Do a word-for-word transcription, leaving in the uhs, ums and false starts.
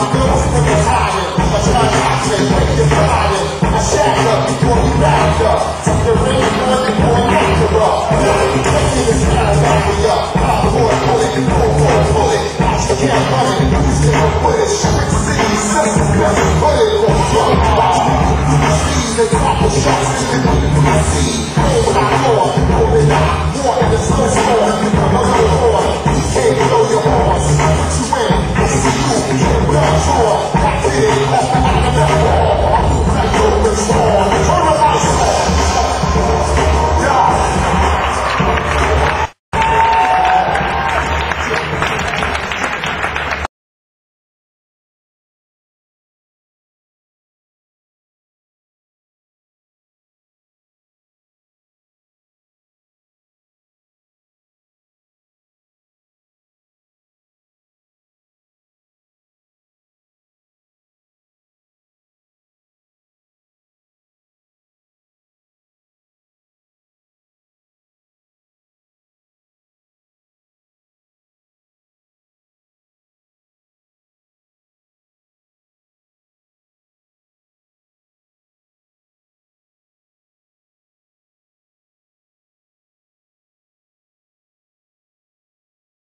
girls put the high in. I try not to break your pride in. I shack up before you back up. Tuck the ring on and go after her. Taking this kind of back me up. Hard boy, pull it, pull, pull, pull it. I just can't run it. Who's gonna put it?